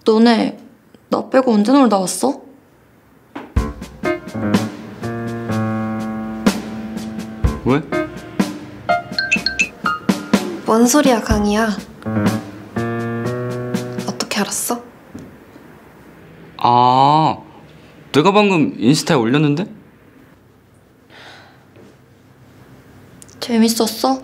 너네 나 빼고 언제 놀다 왔어? 왜? 뭔 소리야, 강희야. 어떻게 알았어? 아, 내가 방금 인스타에 올렸는데? 재밌었어?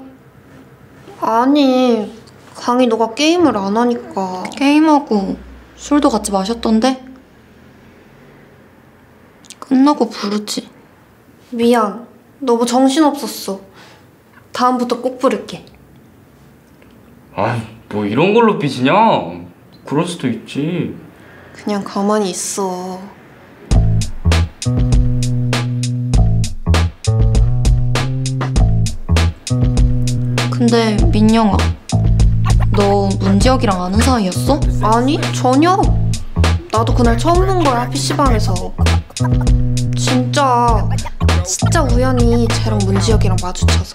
아니, 강희 너가 게임을 안 하니까. 게임하고 술도 같이 마셨던데? 끝나고 부르지. 미안, 너무 정신없었어. 다음부터 꼭 부를게. 아이, 뭐 이런 걸로 삐지냐? 그럴 수도 있지. 그냥 가만히 있어. 근데 민영아, 너 문지혁이랑 아는 사이였어? 아니, 전혀. 나도 그날 처음 본 거야, PC방에서. 진짜 우연히 쟤랑 문지혁이랑 마주쳐서.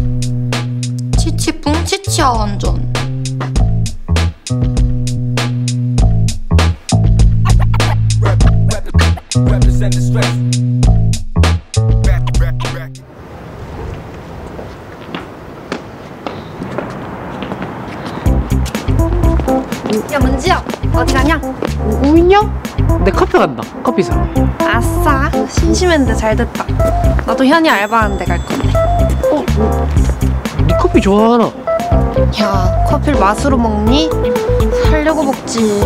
치치뿡 치치야 완전. 야, 문지혁, 어디 가냐? 우인형? 내 커피 간다. 커피 사. 아싸, 심심했는데 잘 됐다. 나도 현이 알바하는 데 갈 건데. 네 커피 좋아하나? 야, 커피를 맛으로 먹니? 살려고 먹지.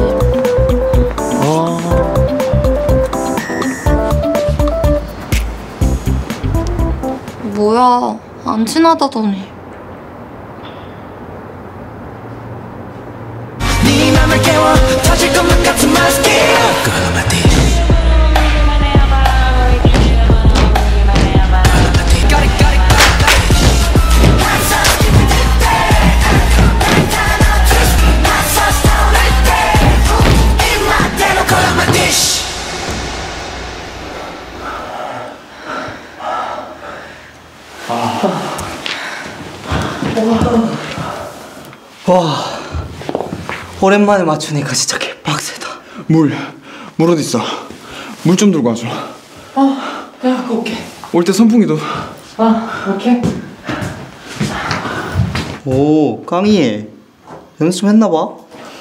뭐야, 안 친하다더니. 네 맘을 깨워 터질 것만 같은 my skin Girl, my dish Got it, got it, got it 입맛대로 걸어 my dish 와, 오랜만에 맞추니까 진짜 개빡세다. 물 어딨어? 물 좀 들고 와줘. 내가 갖고 올게. 올 때 선풍기도. 오케이. 오, 강희 연습 좀 했나봐.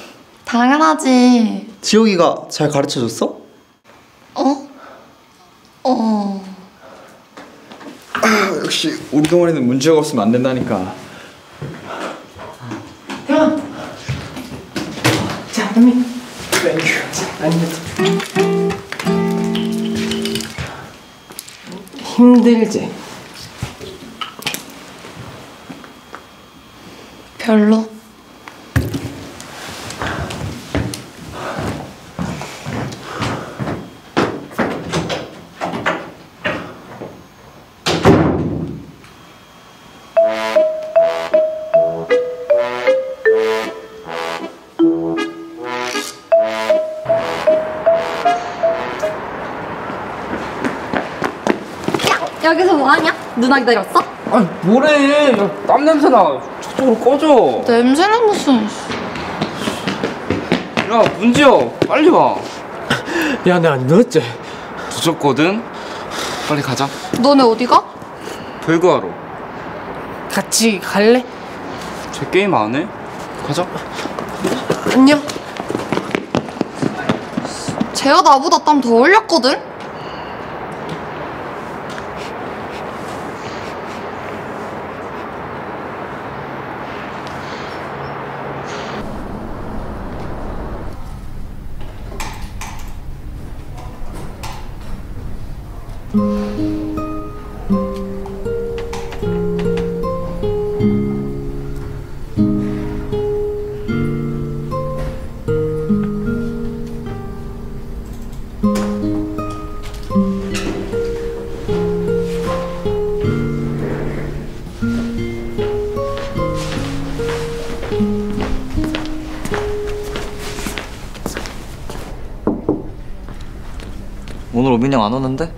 당연하지. 지옥이가 잘 가르쳐줬어? 역시 우리 동아리는 문제가 없으면 안 된다니까. 태원. 자, 언니. 땡큐. 아니면 힘들지? 별로. 여기서 뭐하냐? 누나 기다렸어? 아니, 뭐래. 야, 땀 냄새나. 저쪽으로 꺼져. 냄새는 무슨. 야, 문지혁, 빨리 와. 야, 나 늦었지? 늦었거든? 빨리 가자. 너네 어디가? 별거하러. 같이 갈래? 쟤 게임 안 해? 가자. 안녕. 쟤가 나보다 땀 더 흘렸거든? 오늘 오민이 형 안 오는데?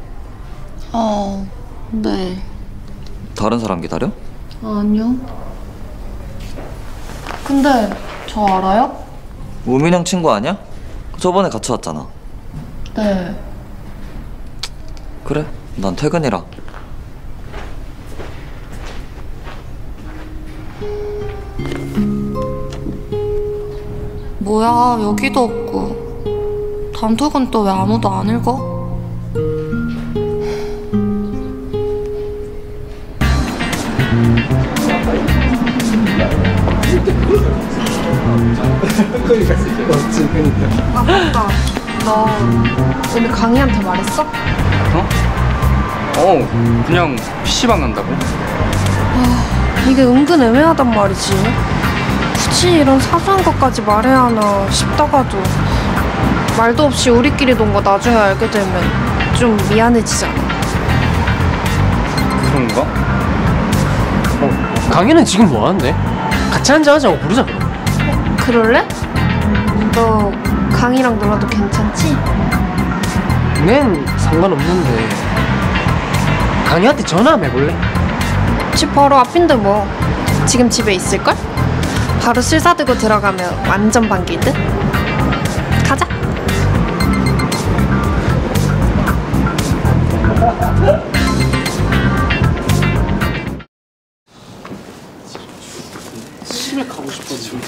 네. 다른 사람 기다려? 아니요. 근데 저 알아요? 우민이 형 친구 아니야? 저번에 같이 왔잖아. 네. 그래, 난 퇴근이라. 뭐야, 여기도 없고. 단톡은 또 왜 아무도 안 읽어? 아 맞다. 너 오늘 강희한테 말했어? 그냥 PC방 간다고? 이게 은근 애매하단 말이지. 굳이 이런 사소한 것까지 말해야 하나 싶다가도 말도 없이 우리끼리 논 거 나중에 알게 되면 좀 미안해지잖아. 그런가? 강희는 지금 뭐 하는데? 같이 한잔하자고 부르자 그럼. 그럴래? 너 강희랑 놀아도 괜찮지? 난 상관없는데 강희한테 전화 한번 해볼래? 집 바로 앞인데 뭐. 지금 집에 있을걸? 바로 실사들고 들어가면 완전 반길 듯? 가자. 집에 가고 싶어 지금.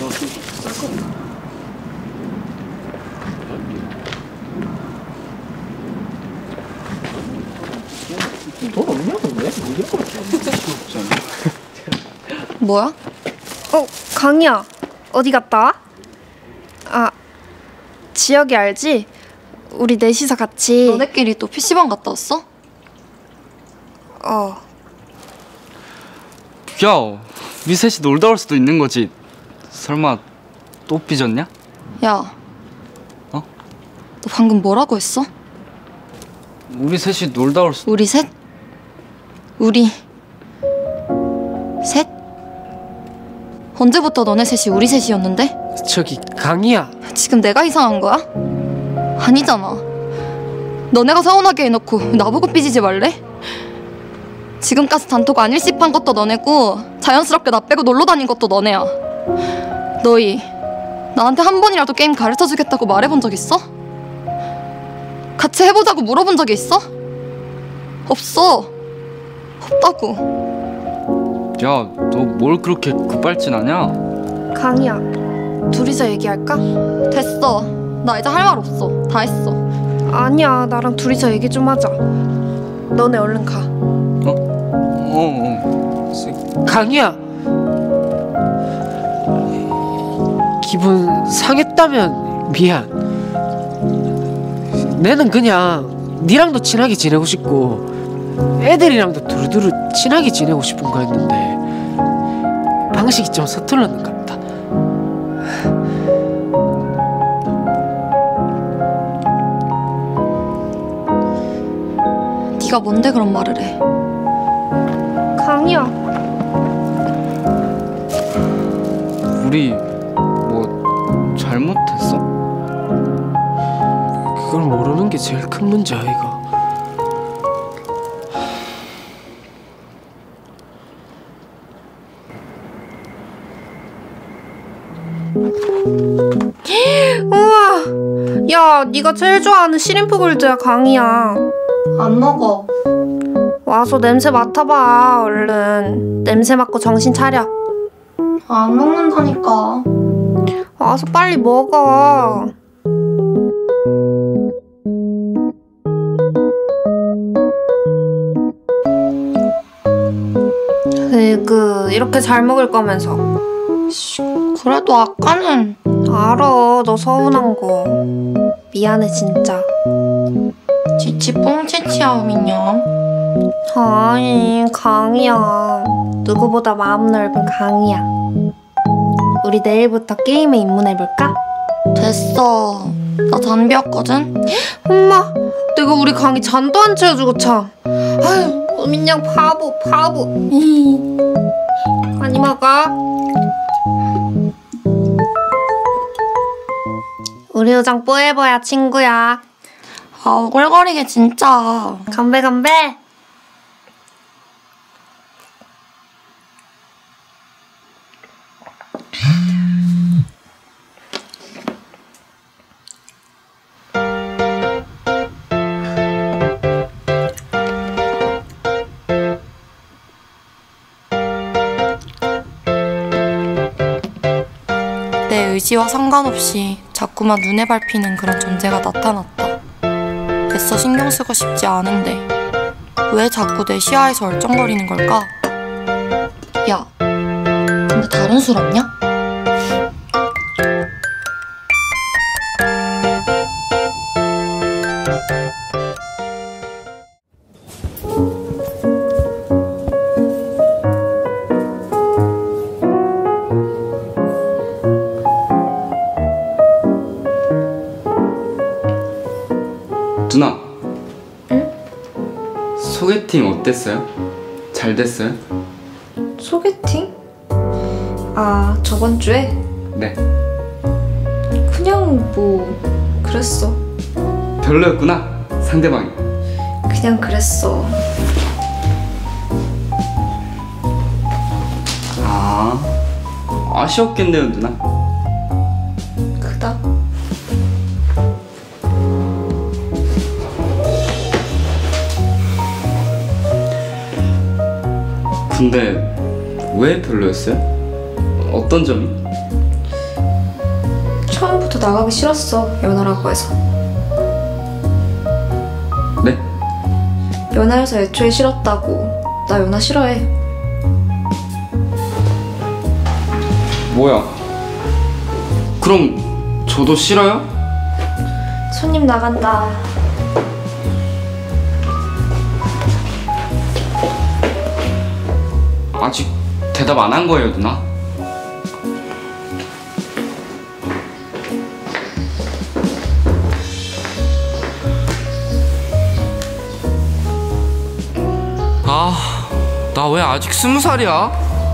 돈 없냐 근데? 뭐야? 강희야. 어디 갔다 와? 아, 지혁이 알지? 우리 넷이서 같이. 너네끼리 또 PC방 갔다 왔어? 야, 우리 셋이 놀다 올 수도 있는 거지. 설마 또 삐졌냐? 야. 너 방금 뭐라고 했어? 우리 셋이 놀다 올 수... 우리 셋? 우리 셋? 언제부터 너네 셋이 우리 셋이었는데? 저기 강희야. 지금 내가 이상한 거야? 아니잖아. 너네가 서운하게 해놓고 나보고 삐지지 말래? 지금까지 단톡 안 일십한 것도 너네고 자연스럽게 나 빼고 놀러 다닌 것도 너네야. 너희 나한테 한 번이라도 게임 가르쳐주겠다고 말해본 적 있어? 같이 해보자고 물어본 적이 있어? 없어. 없다고. 야, 너 뭘 그렇게 급발진하냐? 강희야. 둘이서 얘기할까? 됐어. 나 이제 할 말 없어. 다 했어. 아니야. 나랑 둘이서 얘기 좀 하자. 너네 얼른 가. 강희야. 기분 상했다면 미안. 내는 그냥 니랑도 친하게 지내고 싶고 애들이랑도 두루두루 친하게 지내고 싶은 거였는데 방식이 좀 서툴렀는가 보다. 네가 뭔데 그런 말을 해? 강희야. 우리 뭐 잘못했어? 그걸 모르는 게 제일 큰 문제야 이거. 우와. 야, 네가 제일 좋아하는 시림프 골드야, 강희야. 안 먹어. 와서 냄새 맡아봐, 얼른. 냄새 맡고 정신 차려. 안 먹는다니까. 와서 빨리 먹어. 이렇게 잘 먹을 거면서. 그래도 아까는. 알아, 너 서운한 거. 미안해, 진짜. 지치 뽕치치야 민영. 아니, 강희야. 누구보다 마음 넓은 강희야. 우리 내일부터 게임에 입문해볼까? 됐어. 나 잔비였거든. 엄마, 내가 우리 강희 잔도 안 채워주고 참. 아유, 민양 바보. 많이 먹어. 우리 우정 뽀해보야, 친구야. 아, 오글거리게 진짜. 건배. 내 의지와 상관없이 자꾸만 눈에 밟히는 그런 존재가 나타났다. 애써 신경 쓰고 싶지 않은데 왜 자꾸 내 시야에서 얼쩡거리는 걸까? 야, 근데 다른 술 없냐? 누나. 응? 소개팅 어땠어요? 잘 됐어요? 소개팅? 아, 저번 주에? 네. 그냥 뭐 그랬어. 별로였구나, 상대방이. 그냥 그랬어. 아, 아쉬웠겠네요, 누나. 그다. 근데 왜 별로였어요? 어떤 점이? 처음부터 나가기 싫었어. 연하라고 해서. 네? 연하여서 애초에 싫었다고. 나 연하 싫어해. 뭐야? 그럼 저도 싫어요? 손님 나간다. 아직 대답 안 한 거예요, 누나? 아, 나 왜 아직 20살이야?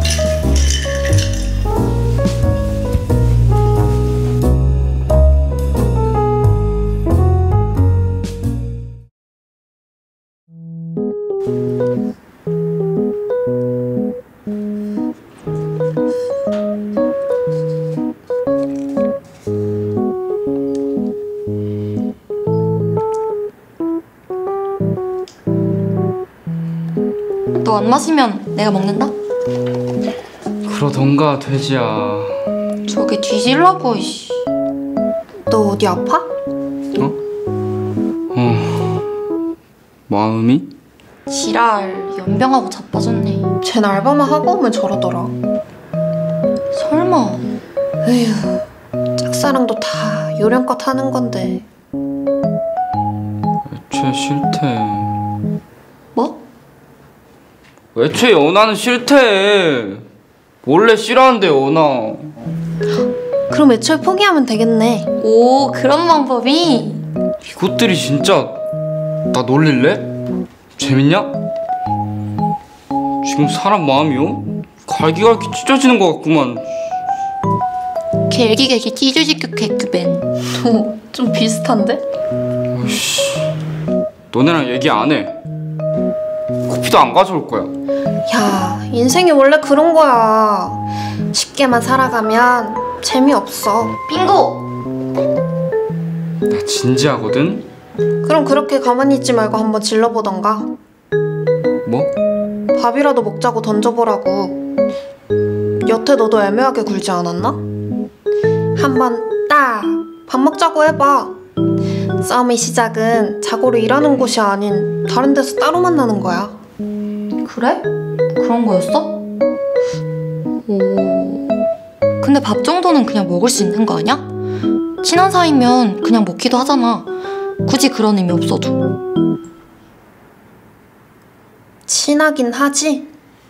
너 안 마시면 내가 먹는다? 그러던가, 돼지야. 저기 뒤질라고, 이씨. 너 어디 아파? 마음이? 지랄, 연병하고 자빠졌네. 쟨 알바만 하고 오면 저러더라. 설마. 에휴, 짝사랑도 다 요령껏 하는 건데. 애초에 싫대. 뭐? 애초에 연하는 싫대. 원래 싫어한대, 연하. 그럼 애초에 포기하면 되겠네. 오, 그런 방법이? 이것들이 진짜 나 놀릴래? 재밌냐? 지금 사람 마음이요? 갈기갈기 찢어지는 것 같구만. 갤기갤기 찢어지겠구벤. 좀 비슷한데? 아이씨, 너네랑 얘기 안 해. 커피도 안 가져올 거야. 야, 인생이 원래 그런 거야. 쉽게만 살아가면 재미없어. 빙고! 나 진지하거든? 그럼 그렇게 가만히 있지 말고 한번 질러보던가. 뭐? 밥이라도 먹자고 던져보라고. 여태 너도 애매하게 굴지 않았나? 한번 딱 밥 먹자고 해봐. 싸움의 시작은 자고로 일하는 곳이 아닌 다른 데서 따로 만나는 거야. 그래? 그런 거였어? 오. 근데 밥 정도는 그냥 먹을 수 있는 거 아니야? 친한 사이면 그냥 먹기도 하잖아. 굳이 그런 의미 없어도. 친하긴 하지?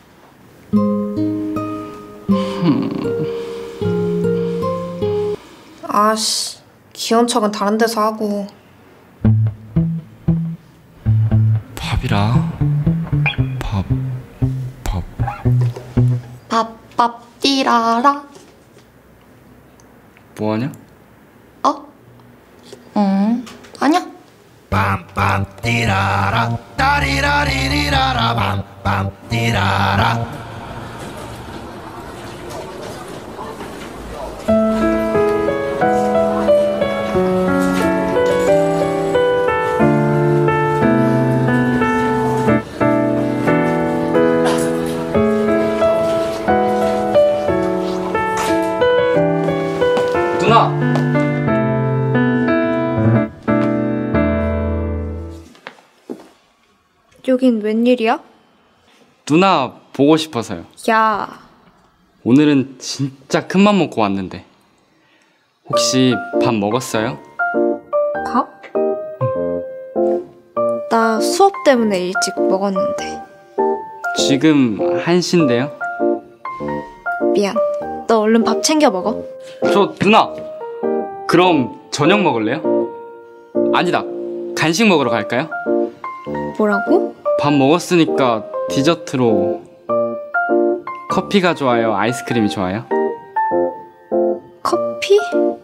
아씨, 귀여운 척은 다른 데서 하고. 밥이라. 밥. 밥 띠라라. 뭐하냐? 어? 아니야. 빰빰 띠라라 따리라리리라라 빰빰 띠라라. 누나. 여긴 웬일이야? 누나 보고 싶어서요. 야, 오늘은 진짜 큰맘 먹고 왔는데 혹시 밥 먹었어요? 밥? 나 수업 때문에 일찍 먹었는데. 지금 1시인데요? 미안. 너 얼른 밥 챙겨 먹어. 저 누나 그럼 저녁 먹을래요? 아니다, 간식 먹으러 갈까요? 뭐라고? 밥 먹었으니까 디저트로 커피가 좋아요? 아이스크림이 좋아요? 커피?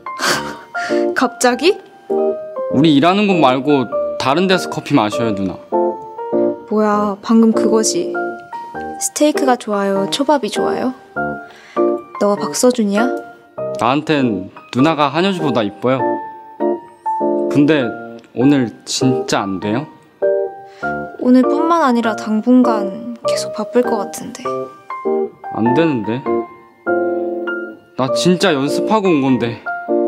갑자기? 우리 일하는 곳 말고 다른 데서 커피 마셔요 누나. 뭐야, 방금 그거지. 스테이크가 좋아요? 초밥이 좋아요? 너가 박서준이야? 나한텐 누나가 한효주보다 이뻐요. 근데 오늘 진짜 안 돼요? 오늘뿐만 아니라 당분간 계속 바쁠 것 같은데. 안 되는데. 나 진짜 연습하고 온 건데.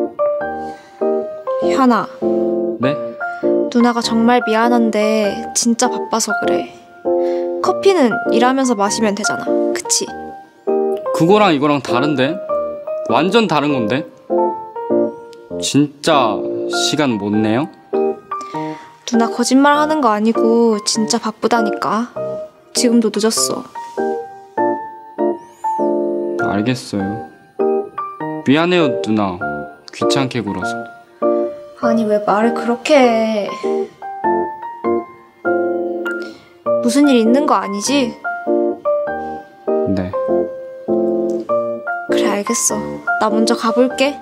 현아, 네? 누나가 정말 미안한데 진짜 바빠서 그래. 커피는 일하면서 마시면 되잖아, 그치? 그거랑 이거랑 다른데? 완전 다른 건데? 진짜 시간 못 내요? 누나 거짓말 하는 거 아니고 진짜 바쁘다니까. 지금도 늦었어. 알겠어요. 미안해요 누나. 귀찮게 굴어서. 아니, 왜 말을 그렇게 해. 무슨 일 있는 거 아니지? 네. 그래, 알겠어. 나 먼저 가볼게.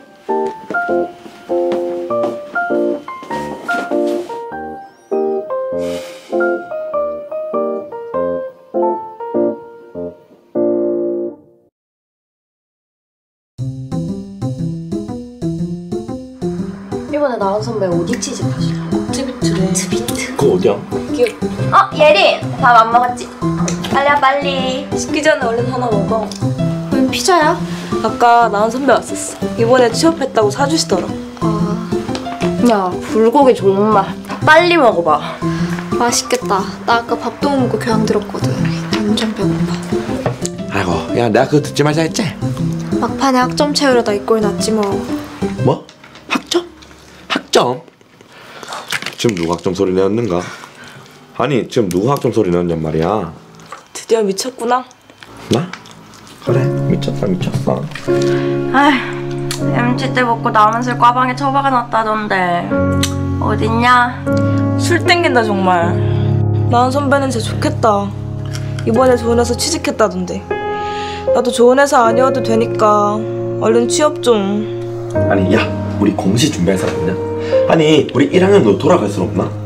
이번에 나온 선배 옷 입지 집 하실래? 트비트래. 트비트. 그거 어디야? 예린! 밥 안 먹었지? 빨리 와, 빨리. 식기 전에 얼른 하나 먹어. 왜 피자야? 아까 나온 선배 왔었어. 이번에 취업했다고 사주시더라. 야, 불고기 정말. 빨리 먹어봐. 맛있겠다. 나 아까 밥도 못 먹고 교양 들었거든. 완전 배고파. 아이고, 야, 내가 그거 듣지 말자 했지? 막판에 학점 채우려다 이 꼴 났지 뭐. 뭐? 학점? 학점? 지금 누가 학점 소리 내었는가? 아니, 지금 누가 학점 소리 내었냔 말이야. 드디어 미쳤구나. 나? 그래, 미쳤다 미쳤어. 아휴, MT 때 먹고 남은 술 꽈방에 처박아놨다던데 어딨냐? 술 땡긴다 정말. 나은 선배는 진짜 좋겠다. 이번에 좋은 회사 취직했다던데. 나도 좋은 회사 아니어도 되니까 얼른 취업 좀. 아니, 야, 우리 공시 준비할 사람 있냐? 아니, 우리 1학년도 돌아갈 순 없나?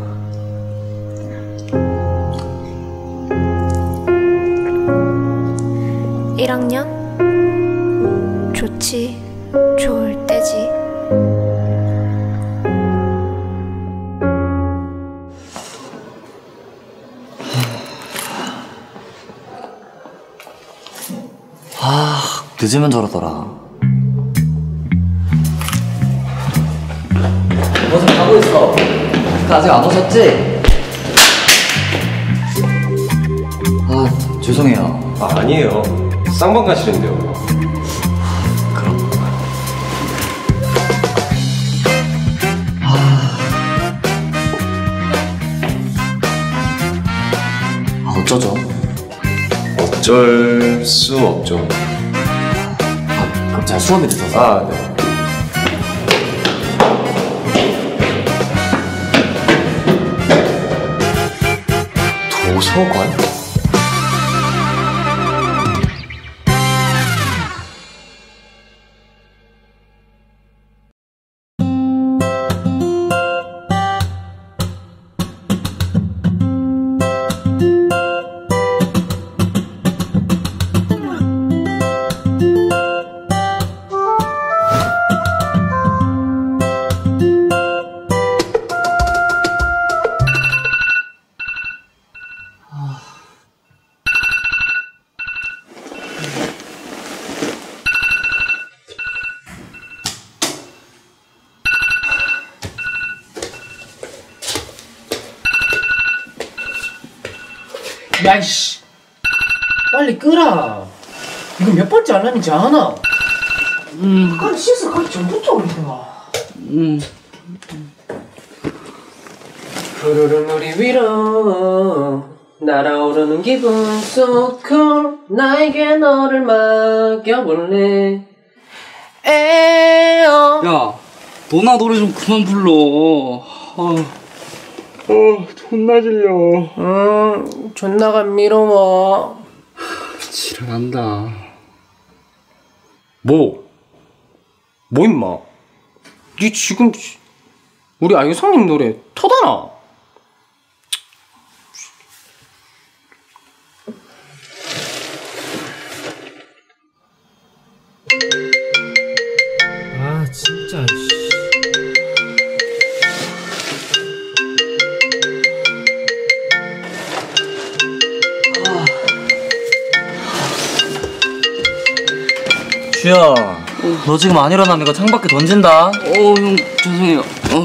좋지. 좋을 때지. 늦으면 저러더라. 무슨 가고 있어? 아직 안 오셨지? 죄송해요. 아니에요. 쌍방 가시는데요. 그럼. 어쩌죠? 어쩔 수 없죠. 그럼 제가 수업이 늦어서. 네. 도서관? 야이씨, 빨리 끄라. 이거 몇 번째 알람인지 아나? 아까 씻어 가기 전부터 올리더라. 푸르른 우리 위로 날아오르는 기분 so cool. 나에게 너를 맡겨볼래. 에어. 야, 너나 노래 좀 그만 불러. 존나 질려. 존나 감미로워. 지랄한다. 뭐 임마? 니 지금 우리 아유성님 노래 터다나? 아 진짜 씨. 주야, 너 지금 안 일어나면 이거 창밖에 던진다. 형 죄송해요.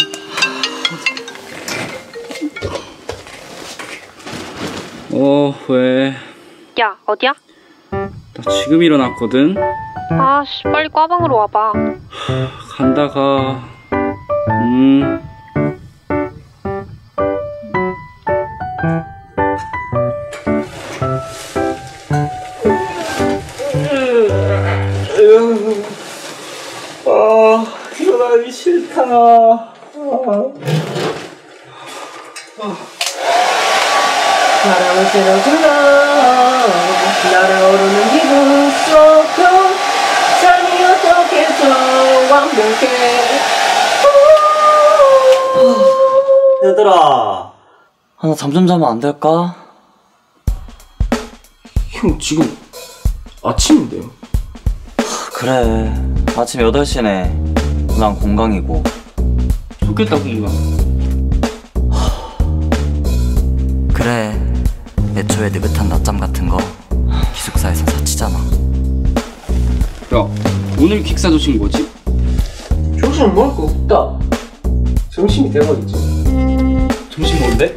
왜? 야, 어디야? 나 지금 일어났거든. 아씨, 빨리 과방으로 와봐. 간다가. 일어나기 싫다. 바람을 때려주나 날아오르는 기분 속 삶이 어떻게 더 완벽해. 얘들아, 나 잠 좀 자면 안 될까? 형 지금 아침인데요? 그래, 아침 8시네. 난 공강이고. 좋겠다 공강. 그래, 애초에 느긋한 낮잠 같은 거 기숙사에서 사치잖아. 야, 오늘 기숙사 조식 뭐지? 조식은 먹을 거 없다. 점심이 대박이지. 점심 뭔데?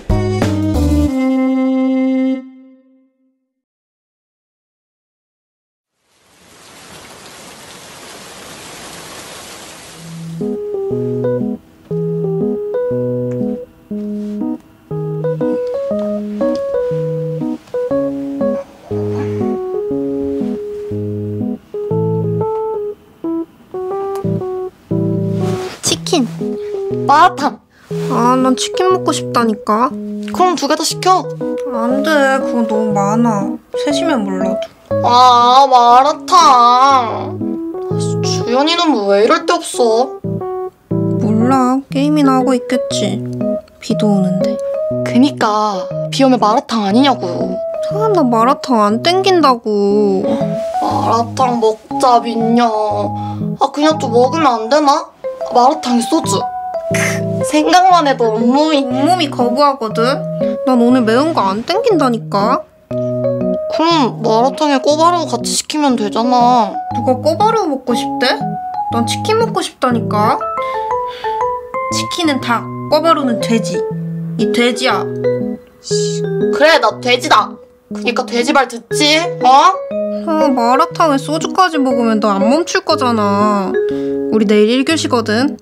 치킨, 마라탕. 아, 난 치킨 먹고 싶다니까. 그럼 2개 다 시켜. 안 돼, 그거 너무 많아. 셋이면 몰라도. 아, 마라탕. 주연이는 왜 이럴 데 없어? 몰라, 게임이나 하고 있겠지. 비도 오는데. 그니까 비 오면 마라탕 아니냐고. 아, 나 마라탕 안 땡긴다고. 마라탕 먹자, 민냐. 아, 그냥 좀 먹으면 안 되나? 마라탕에 소주. 생각만 해도 온몸이 거부하거든. 난 오늘 매운 거 안 땡긴다니까. 그럼 마라탕에 꼬바로우 같이 시키면 되잖아. 누가 꼬바로우 먹고 싶대? 난 치킨 먹고 싶다니까. 치킨은 닭, 꼬바로우는 돼지. 이 돼지야. 그래, 나 돼지다. 그니까 돼지발 듣지? 아, 마라탕에 소주까지 먹으면 너 안 멈출 거잖아. 우리 내일 1교시거든.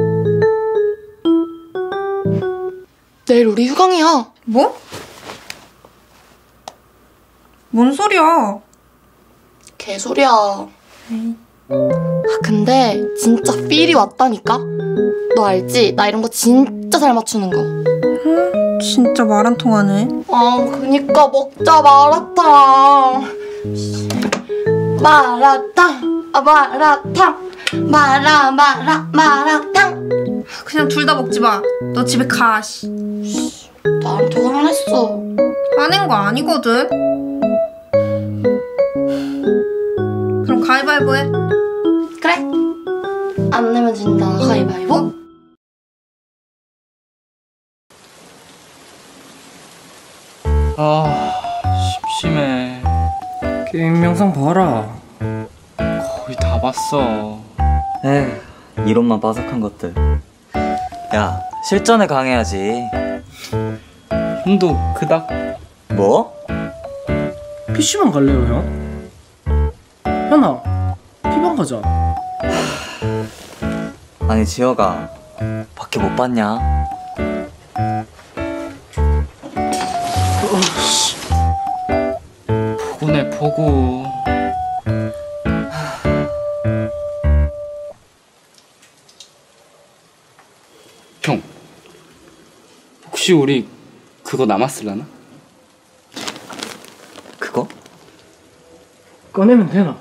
내일 우리 휴강이야. 뭐? 뭔 소리야? 개소리야. 아, 근데 진짜 필이 왔다니까? 너 알지? 나 이런 거 진짜 잘 맞추는 거. 진짜 말 안 통하네. 아, 그니까 먹자, 마라탕. 마라탕, 마라탕, 마라탕. 그냥 둘 다 먹지 마. 너 집에 가. 씨. 나한테 화냈어. 화낸 거 아니거든. 그럼 가위바위보 해. 그래. 안 내면 진다. 가위바위보. 심심해. 게임 영상 봐라. 거의 다 봤어. 에휴, 이론만 빠삭한 것들. 야, 실전에 강해야지. 형도 그닥. 뭐? PC방 갈래요, 형? 현아, P방 가자. 아니 지혁아, 밖에 못 봤냐? 보고네 보고. 형, 혹시 우리 그거 남았을라나? 그거? 꺼내면 되나?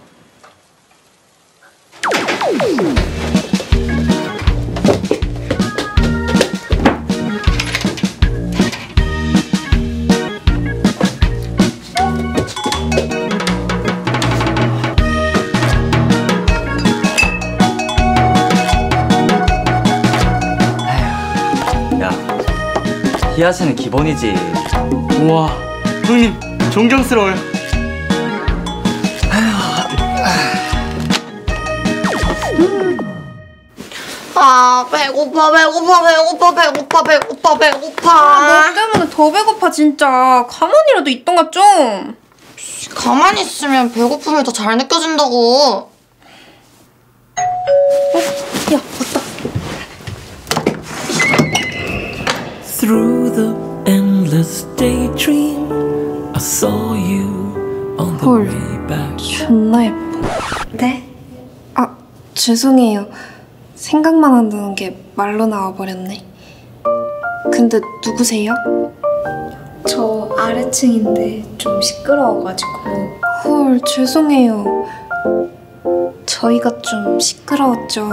희아씨는 기본이지. 우와, 형님 존경스러워요. 아, 배고파. 아, 너 때문에 더 배고파 진짜. 가만히라도 있던가 좀. 가만히 있으면 배고픔이 더 잘 느껴진다고. 야, 왔다. Through the endless daydream, I saw you on the 헐, way back. 존나 예뻐. 네? 아, 죄송해요. 생각만 한다는 게 말로 나와버렸네. 근데 누구세요? 저 아래층인데 좀 시끄러워가지고. 헐, 죄송해요. 저희가 좀 시끄러웠죠.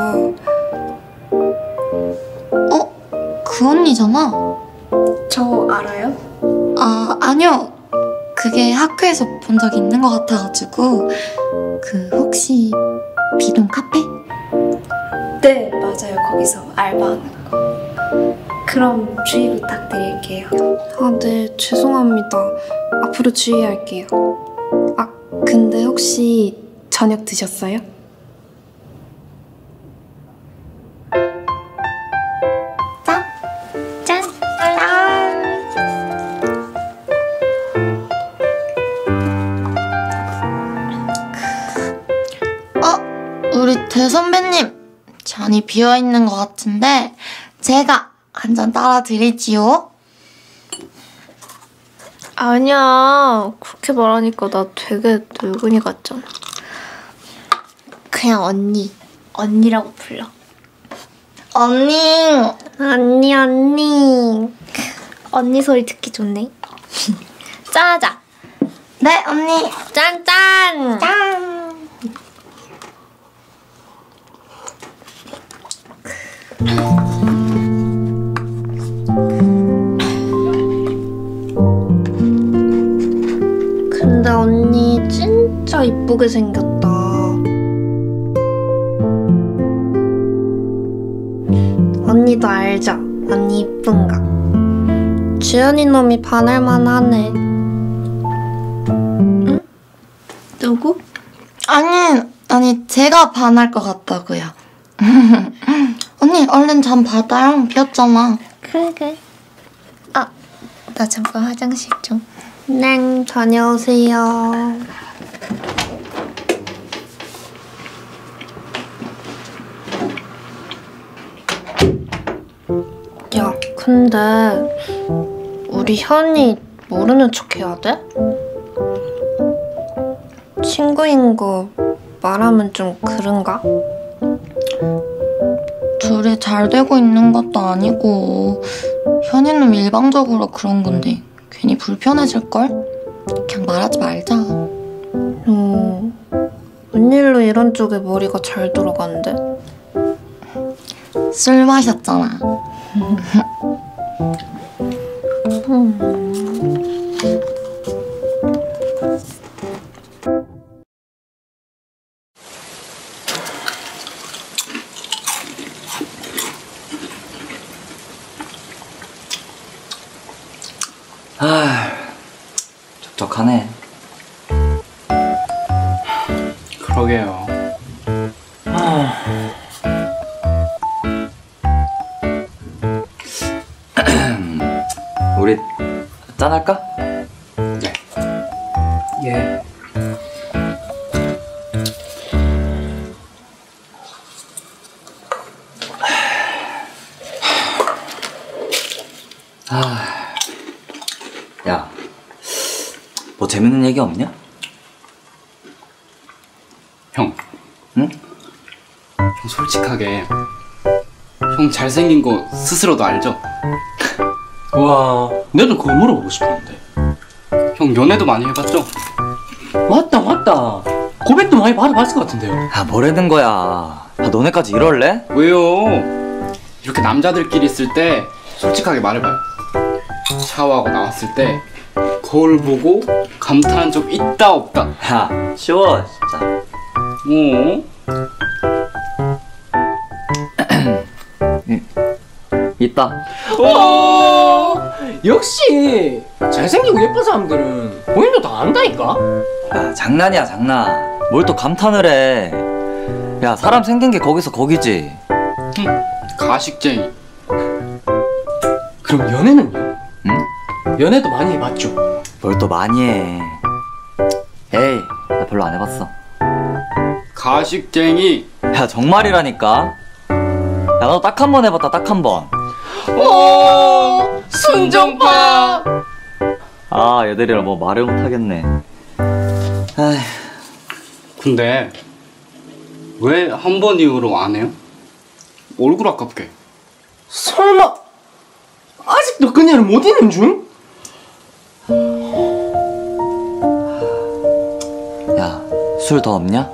그 언니잖아. 저 알아요? 아, 아니요. 그게 학교에서 본 적이 있는 것 같아가지고. 그 혹시 비동 카페? 네, 맞아요. 거기서 알바하는 거. 그럼 주의 부탁드릴게요. 아, 네, 죄송합니다. 앞으로 주의할게요. 아, 근데 혹시 저녁 드셨어요? 짠! 우리 대선배님 잔이 비어있는 것 같은데 제가 한 잔 따라 드리지요. 아니야. 그렇게 말하니까 나 되게 늙은이 같잖아. 그냥 언니. 언니라고 불러. 언니. 언니 소리 듣기 좋네. 짠하자. 네, 언니. 짠짠. 짠. 근데 언니 진짜 이쁘게 생겼다. 언니도 알죠? 언니 이쁜 거. 주연이 놈이 반할만 하네. 응? 누구? 아니 제가 반할 것 같다고요. 언니 얼른 잠 받아요. 비었잖아. 그래. 아, 나 잠깐 화장실 좀. 네, 다녀오세요. 야, 근데 우리 현이 모르는 척 해야 돼? 친구인 거 말하면 좀 그런가? 둘이 잘 되고 있는 것도 아니고 현이는 일방적으로 그런 건데 괜히 불편해질걸? 그냥 말하지 말자. 웬일로 이런 쪽에 머리가 잘 돌아가는데? 술 마셨잖아. 적적하네. 그러게요. 우리 짠할까? 예. 야, 뭐 재밌는 얘기 없냐? 형. 응? 형 솔직하게 형 잘생긴 거 스스로도 알죠? 와, 나도 그거 물어보고 싶었는데. 형 연애도 많이 해봤죠? 맞다. 고백도 많이 받아봤을 것 같은데요. 야, 뭐라는 거야. 너네까지 이럴래? 왜요? 이렇게 남자들끼리 있을 때 솔직하게 말해봐요. 샤워하고 나왔을 때 거울 보고 감탄한 적 있다 없다? 야, 쉬워 진짜. 있다. 오, 역시 잘생기고 예쁜 사람들은 본인도 다 안다니까. 야, 장난이야 장난. 뭘 또 감탄을 해. 야, 사람 생긴 게 거기서 거기지. 가식쟁이. 그럼 연애는요? 응? 연애도 많이 해봤죠? 뭘 또 많이 해. 에이, 나 별로 안 해봤어. 가식쟁이. 야, 정말이라니까. 야, 너 딱 한 번 해봤다, 딱 한 번. 오, 순정파. 아, 얘들이랑 뭐 말을 못하겠네. 아휴. 근데 왜 한 번 이후로 안 해요? 얼굴 아깝게. 설마 아직도 그녀를 못 잊는 중? 야, 술 더 없냐?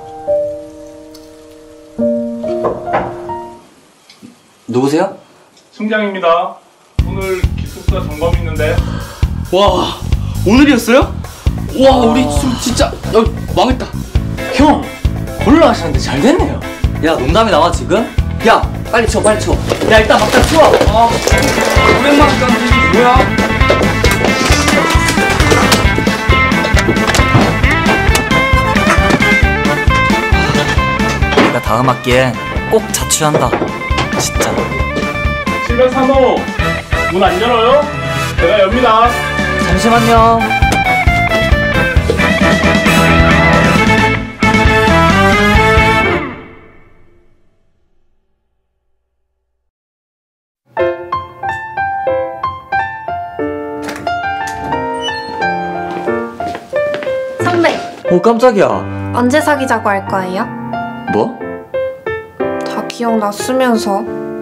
누구세요? 승장입니다. 오늘 기숙사 점검이 있는데. 와, 오늘이었어요? 와, 우리 술 진짜 망했다. 형, 골라 하셨는데 잘 됐네요. 야, 농담이 나와 지금? 야, 빨리 쳐, 빨리 쳐. 야, 일단 막다 치워. 아, 500만 원까지 뭐야? 내가 다음 학기엔 꼭 자취한다. 진짜. 703호 문 안 열어요? 제가 엽니다. 잠시만요. 선배, 오, 깜짝이야. 언제 사귀자고 할 거예요? 뭐? 다 기억났으면서.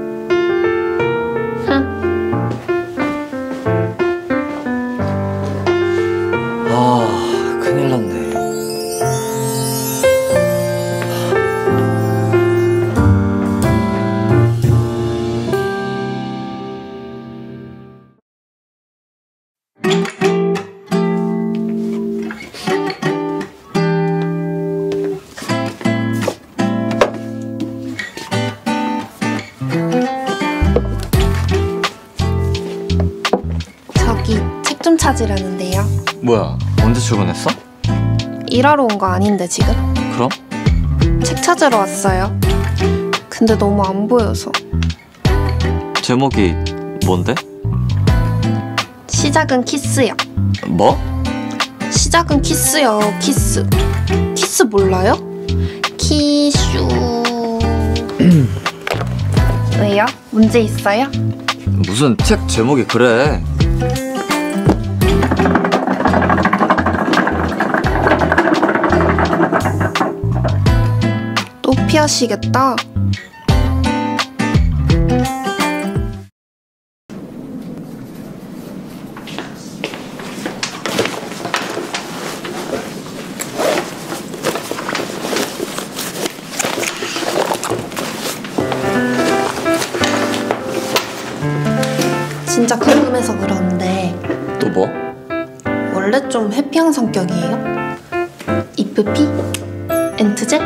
아, 큰일 났네. 저기 책 좀 찾으려는데요. 뭐야, 언제 출근했어? 일하러 온 거 아닌데 지금? 그럼? 책 찾으러 왔어요. 근데 너무 안 보여서. 제목이 뭔데? 시작은 키스요. 뭐? 시작은 키스요. 키스. 키스 몰라요? 키슈. 왜요? 문제 있어요? 무슨 책 제목이 그래? 또 피하시겠다. 진짜 궁금해서 그러는데 또 뭐? 원래 좀 해피한 성격이에요? 이프피? 엔트제?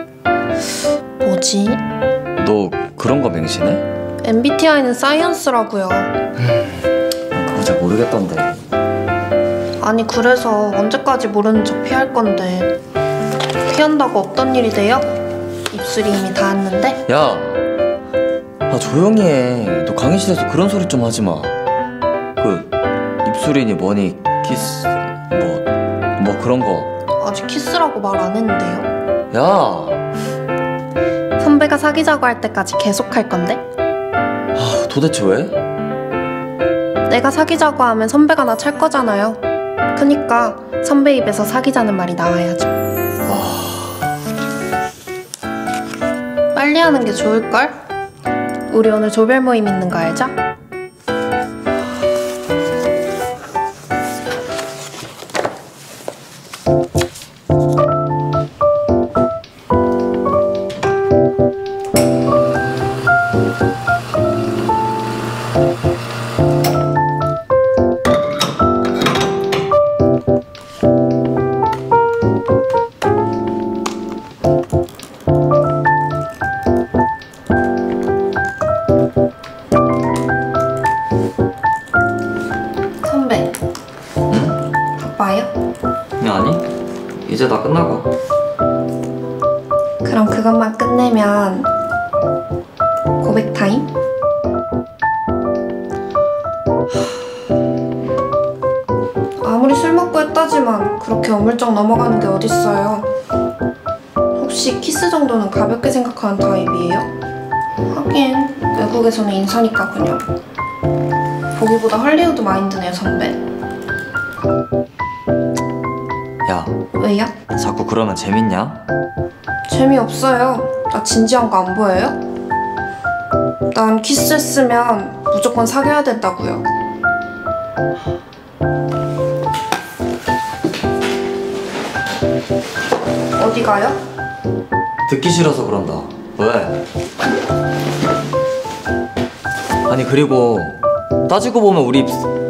뭐지? 너 그런 거 맹신해? MBTI는 사이언스라고요. 그거 잘 모르겠던데. 아니 그래서 언제까지 모르는 척 피할 건데 피한다고 없던 일이 돼요? 입술이 이미 닿았는데? 야, 아 조용히 해. 너 강의실에서 그런 소리 좀 하지 마. 그 입술이니 뭐니 키스 뭐 그런 거. 아직 키스라고 말 안 했는데요. 야, 선배가 사귀자고 할 때까지 계속 할 건데? 아, 도대체 왜? 내가 사귀자고 하면 선배가 나 찰 거잖아요. 그니까 선배 입에서 사귀자는 말이 나와야죠. 빨리 하는 게 좋을걸? 우리 오늘 조별 모임 있는 거 알죠? 선배. 응? 바빠요? 아니 이제 다 끝나가. 그럼 그것만 끝내면 고백 타임? 아무리 술 먹고 했다지만 그렇게 어물쩍 넘어가는 게 어딨어요. 혹시 키스 정도는 가볍게 생각하는 타입이에요? 하긴 외국에서는 인사니까 그냥. 보기보다 할리우드 마인드네요, 선배. 야, 왜요? 자꾸 그러면 재밌냐? 재미없어요. 나 진지한 거 안 보여요? 난 키스했으면 무조건 사귀어야 된다고요. 어디 가요? 듣기 싫어서 그런다. 왜? 아니 그리고 따지고 보면 우리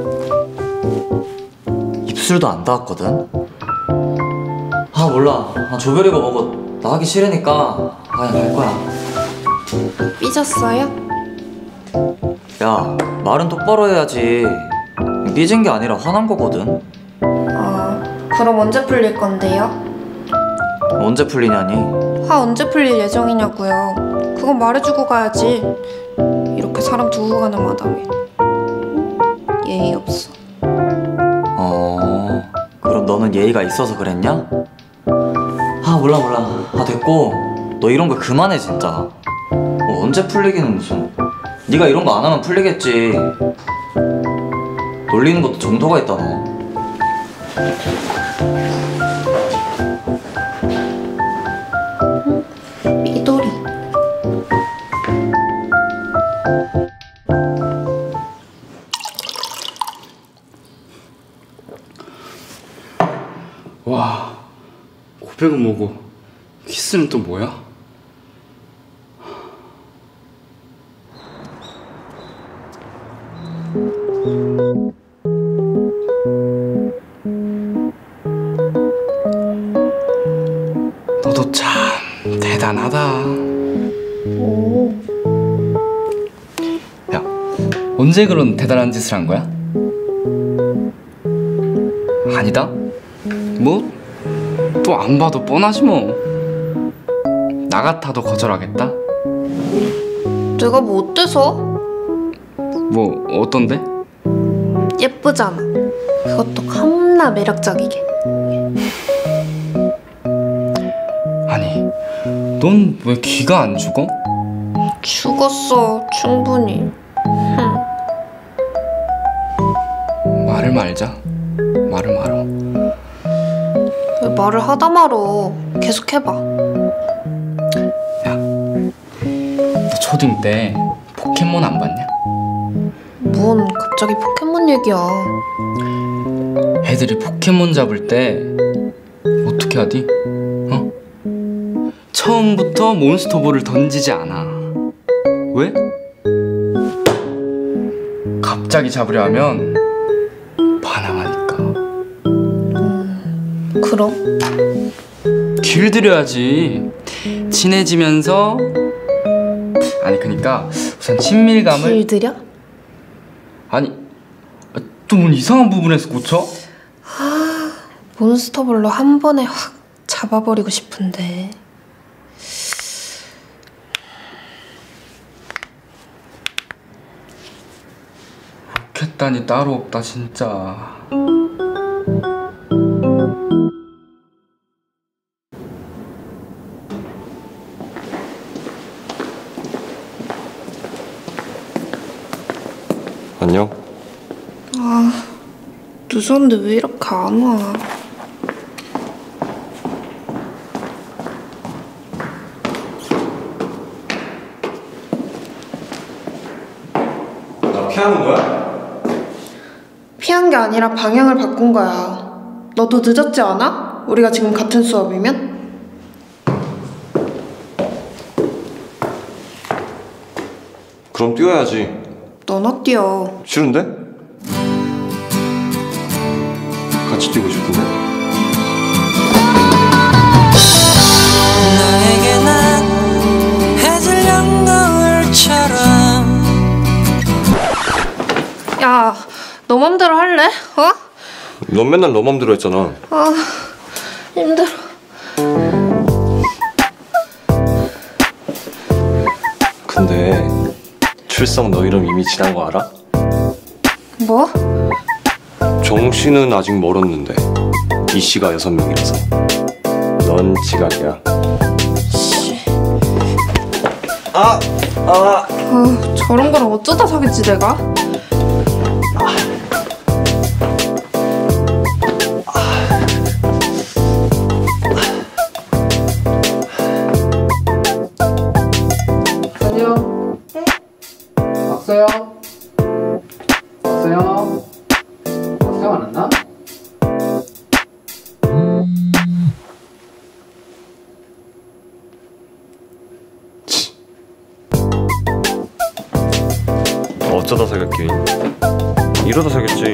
입술도 안 닿았거든? 아 몰라. 조별이가 뭐고 나 하기 싫으니까 그냥 갈 거야. 삐졌어요? 야, 말은 똑바로 해야지. 삐진 게 아니라 화난 거거든. 그럼 언제 풀릴 건데요? 언제 풀리냐니? 화 언제 풀릴 예정이냐고요. 그건 말해주고 가야지. 이렇게 사람 두고 가는 마당에 예의 없어. 그럼 너는 예의가 있어서 그랬냐? 아 몰라. 됐고 너 이런 거 그만해 진짜. 언제 풀리기는 무슨. 네가 이런 거 안 하면 풀리겠지. 놀리는 것도 정도가 있다 너. 삐돌이. 와, 고백은 뭐고 키스는 또 뭐야? 너도 참 대단하다. 야, 언제 그런 대단한 짓을 한 거야? 아니다? 뭐? 또 안 봐도 뻔하지 뭐. 나 같아도 거절하겠다? 내가 뭐 어때서? 뭐 어떤데? 예쁘잖아. 그것도 겁나 매력적이게. 아니, 넌 왜 기가 안 죽어? 죽었어, 충분히. 말을 말자. 말을 말어. 왜 말을 하다 말어. 계속 해봐. 너 초딩 때 포켓몬 안 봤냐? 뭔 갑자기 포켓몬 얘기야. 애들이 포켓몬 잡을 때 어떻게 하디? 어? 처음부터 몬스터볼을 던지지 않아. 왜? 갑자기 잡으려 하면 반항하니까. 그럼? 길들여야지. 친해지면서. 아니 그니까 우선 친밀감을. 길들여? 아니 또 뭔 이상한 부분에서 꽂혀? 몬스터볼로 한 번에 확 잡아버리고 싶은데. 로켓단이 따로 없다 진짜. 안녕. 아, 늦었는데 왜 이렇게 안 와? 나 피하는 거야? 피한 게 아니라 방향을 바꾼 거야. 너도 늦었지 않아? 우리가 지금 같은 수업이면? 그럼 뛰어야지. 너나 뛰어. 싫은데? 같이 뛰고 싶은데. 나에게 난 해질녘 노을처럼. 야, 너 맘대로 할래? 어? 넌 맨날 너 맘대로 했잖아. 아, 힘들어. 근데 출석 너 이름 이미 지난 거 알아? 뭐? 정씨는 아직 멀었는데 이씨가 6명이라서 넌 지각이야. 저런 거랑 어쩌다 사겠지 내가? 안녕. 왔어요? 왔어요? 왔어요? 안 왔나? 어쩌다 사귀었긴. 이러다 사귀었지.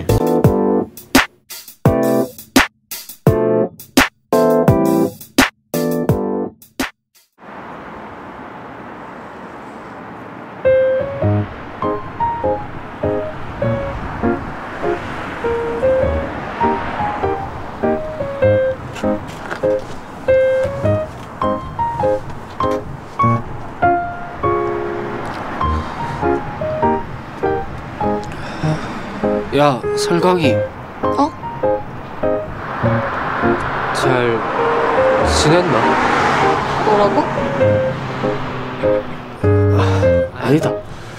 야, 설강이. 어? 잘 지냈나? 뭐라고? 아니다.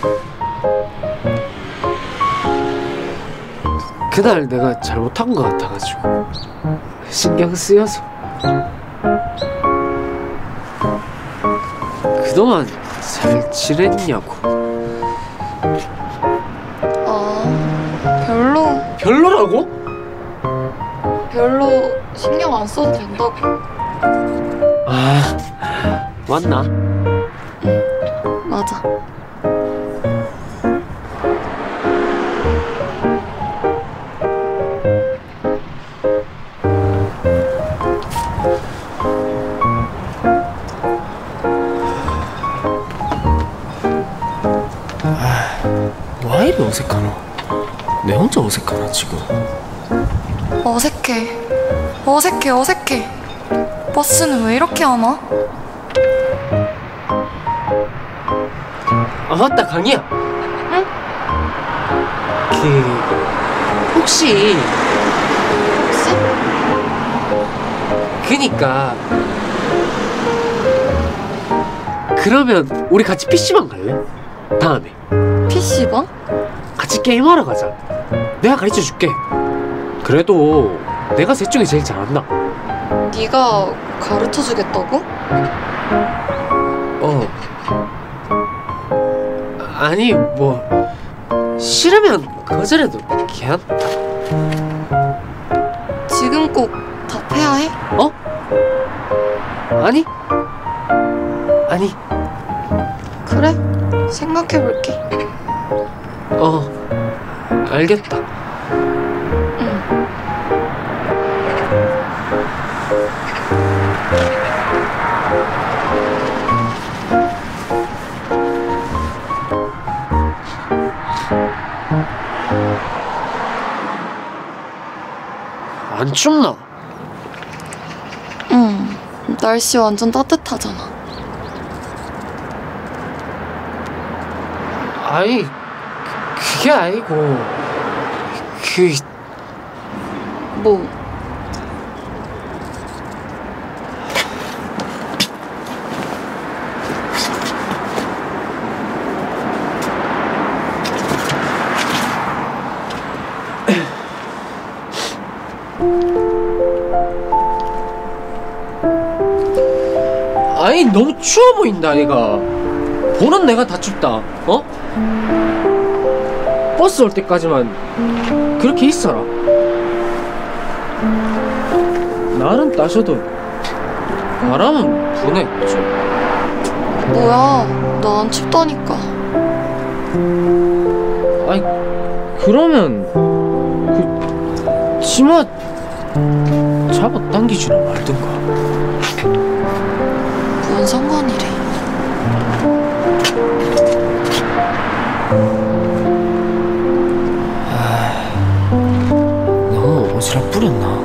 그날 내가 잘못한 것 같아가지고 신경 쓰여서. 그동안 잘 지냈냐고. 별로라고? 별로 신경 안 써도 된다고. 아, 맞나? 맞아. 왜 이리 어색하노? 내 혼자 어색하나 지금? 어색해. 버스는 왜 이렇게 안 와? 아 맞다, 강희야. 응? 혹시 그니까 그러면 우리 같이 PC방 갈래? 다음에 PC방? 같이 게임하러 가자. 내가 가르쳐줄게. 그래도 내가 셋 중에 제일 잘한다. 네가 가르쳐주겠다고? 아니 뭐 싫으면 거절해도 괜찮다. 지금 꼭 답해야 해? 어? 아니 그래, 생각해볼게. 알겠다. 안 춥나? 응, 날씨 완전 따뜻하잖아. 아니 그게 아니고 뭐? 아니 너무 추워 보인다 얘가. 보는 내가 다 춥다. 어? 버스 올 때까지만 그렇게 있어라. 날은 따셔도 바람은 부네 좀. 뭐야, 너 안 춥다니까. 아니 그러면 그 치마 잡아당기주나 말든가. 뭔 상관이래. 너 오지랖 뿌렸나?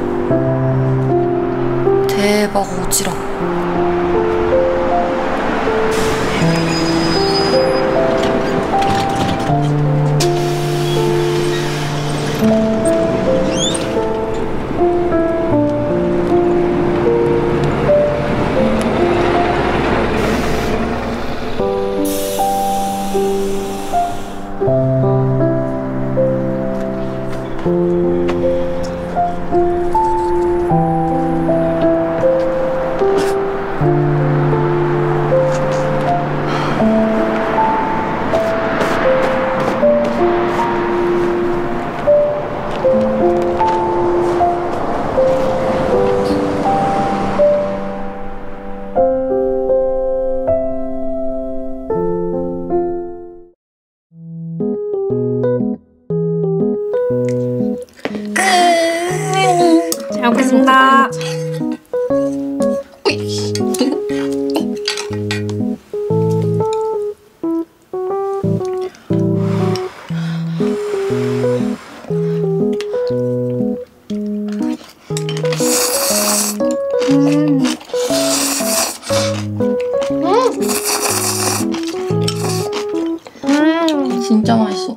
대박 오지랖. 잘 먹겠습니다. 진짜 맛있어.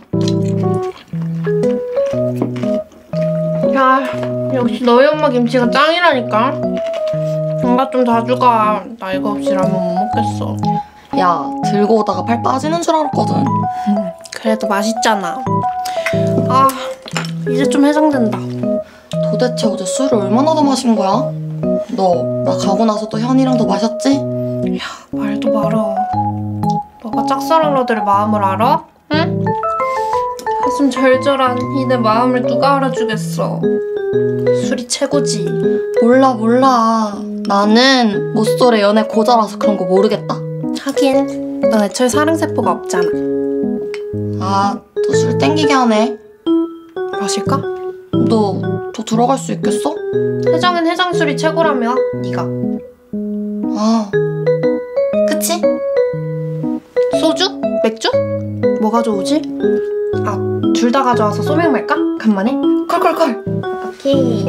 야, 역시 너희 엄마 김치가 짱이라니까. 엄마 좀 자주 가. 나 이거 없이 라면 못 먹겠어. 야, 들고 오다가 팔 빠지는 줄 알았거든. 그래도 맛있잖아. 아, 이제 좀 해장된다. 도대체 어제 술을 얼마나 더 마신 거야? 너 나 가고 나서 또 현이랑도 마셨지? 야, 말도 말어. 너가 짝사랑러들의 마음을 알아? 응? 가슴 절절한 이 내 마음을 누가 알아주겠어. 술이 최고지. 몰라. 나는 모쏠의 연애 고자라서 그런 거 모르겠다. 하긴 넌 애초에 사랑세포가 없잖아. 아, 또 술 땡기게 하네. 마실까? 너 더 들어갈 수 있겠어? 해장은 해장술이 최고라며, 네가. 아, 그치? 소주? 맥주? 뭐가 좋으지? 아, 둘 다 가져와서 소맥 말까? 간만에? 콜. 오케이.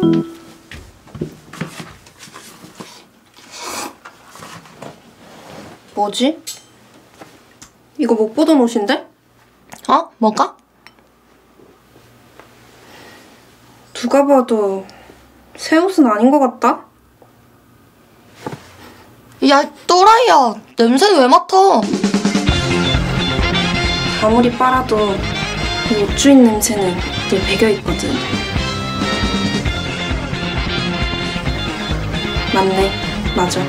뭐지? 이거 못 보던 옷인데? 어? 뭐가? 누가 봐도 새 옷은 아닌 것 같다? 야, 또라이야. 냄새는 왜 맡아? 아무리 빨아도 이 옷주인 냄새는 늘 배겨있거든. 맞네, 맞아.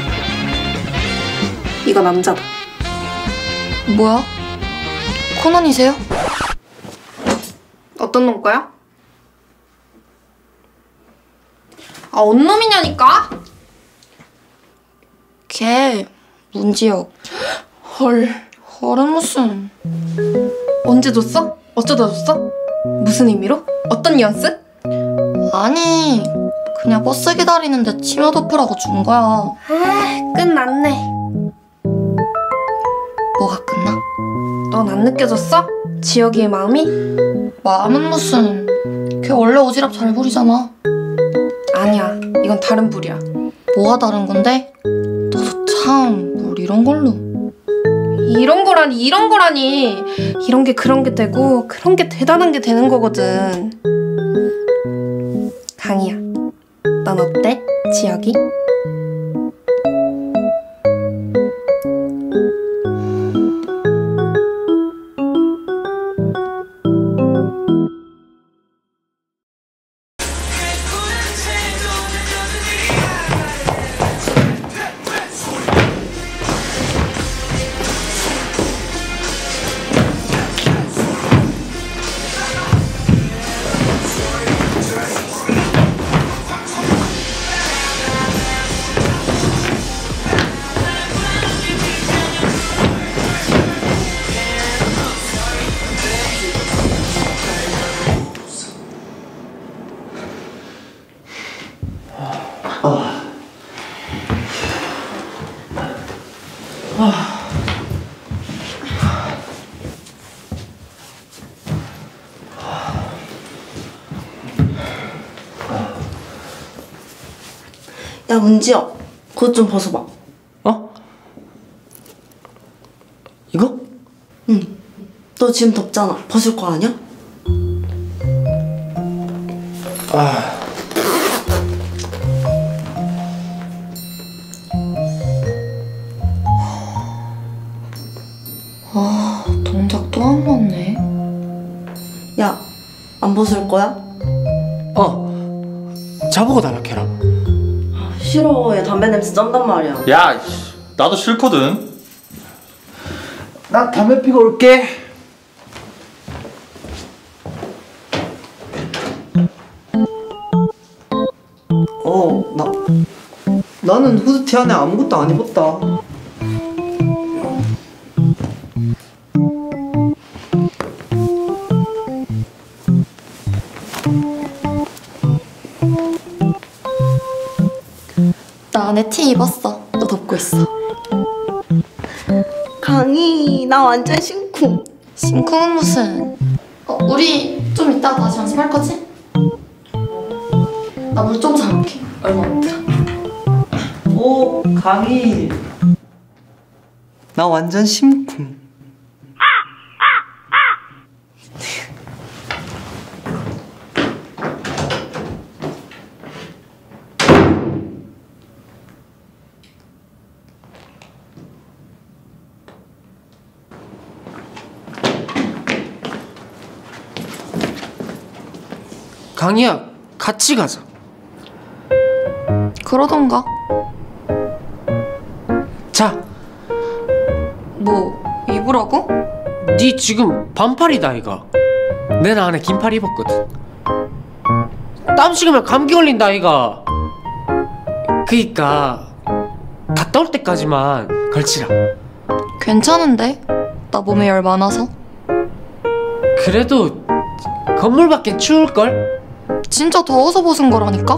이거 남자다. 뭐야? 코난이세요? 어떤 놈 거야? 아, 언 놈이냐니까? 걔 문지혁. 헐은 무슨. 언제 줬어? 어쩌다 줬어? 무슨 의미로? 어떤 뉘앙스? 아니, 그냥 버스 기다리는데 치마 덮으라고 준 거야. 아, 끝났네. 뭐가 끝나? 넌 안 느껴졌어? 지혁이의 마음이? 마음은 무슨. 걔 원래 오지랖 잘 부리잖아. 아니야, 이건 다른 불이야. 뭐가 다른 건데? 너도 참 뭘 이런 걸로. 이런 거라니. 이런 게 그런 게 되고 그런 게 대단한 게 되는 거거든. 강희야, 넌 어때? 지혁이? 야, 문지야, 그것 좀 벗어봐. 어? 이거? 응. 너 지금 덥잖아. 벗을 거 아니야? 동작 또 안 맞네. 야, 안 벗을 거야? 자보고 달라해라. 싫어. 얘 담배 냄새 쩐단 말이야. 야, 나도 싫거든. 나 담배 피고 올게. 나는 후드티 안에 아무것도 안 입었다. 나 안에 티 입었어. 너 덮고 있어. 강희, 나 완전 심쿵. 심쿵은 무슨. 우리 좀 이따 다시 연습할 거지? 나 물 좀 잡을게. 얼마 안 들어. 오, 강희. 나 완전 심쿵. 강희야, 같이 가자. 그러던가. 자, 뭐 입으라고? 니 지금 반팔이다 아이가. 내 안에 긴팔 입었거든. 땀 식으면 감기 걸린다 아이가. 그니까 갔다 올 때까지만 걸치라. 괜찮은데? 나 몸에 열 많아서. 그래도 건물 밖엔 추울걸? 진짜 더워서 벗은 거라니까?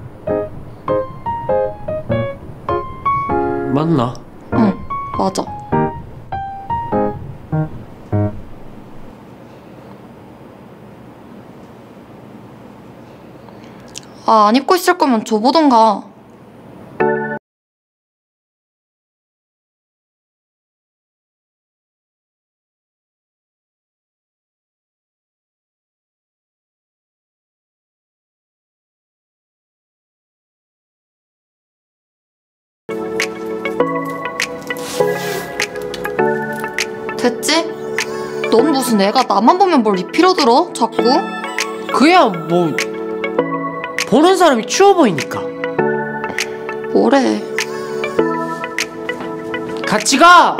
맞나? 응, 맞아. 안 입고 있을 거면 줘보던가. 됐지? 넌 무슨 애가 나만 보면 뭘 입히려 들어? 자꾸? 그야 뭐 보는 사람이 추워 보이니까. 뭐래? 같이 가!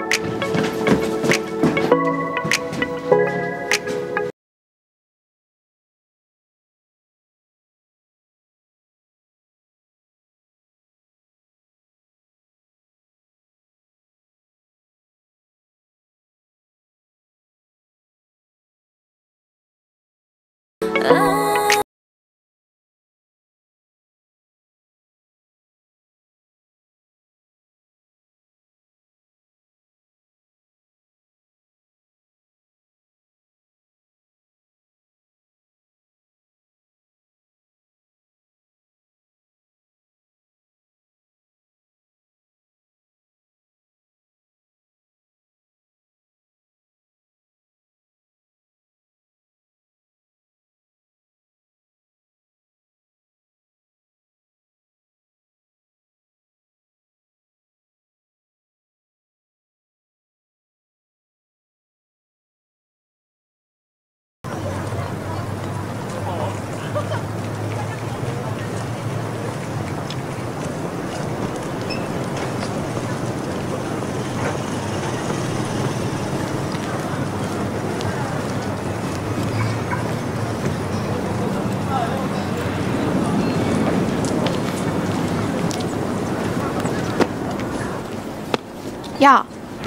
야,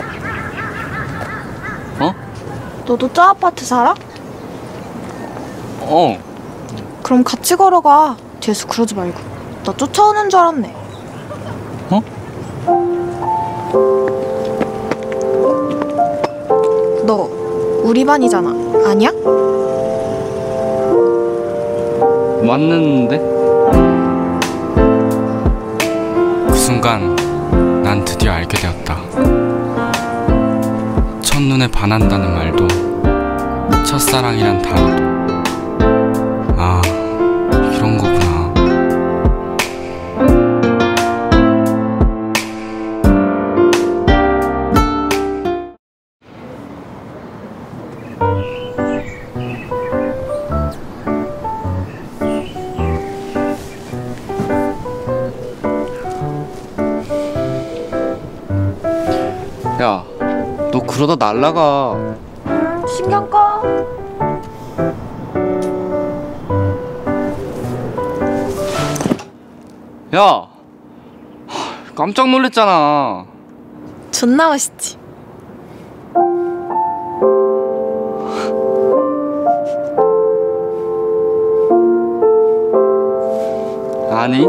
어? 너도 저 아파트 살아? 어. 그럼 같이 걸어가. 뒤에서 그러지 말고. 나 쫓아오는 줄 알았네. 어? 너 우리 반이잖아. 아니야? 맞는데? 그 순간 난 드디어 알게 되었다. 첫눈에 반한다는 말도, 첫사랑이란 단어도, 아, 이런 거구나. 야, 너 그러다 날라가. 신경 꺼. 야, 깜짝 놀랬잖아. 존나 멋있지. 아니?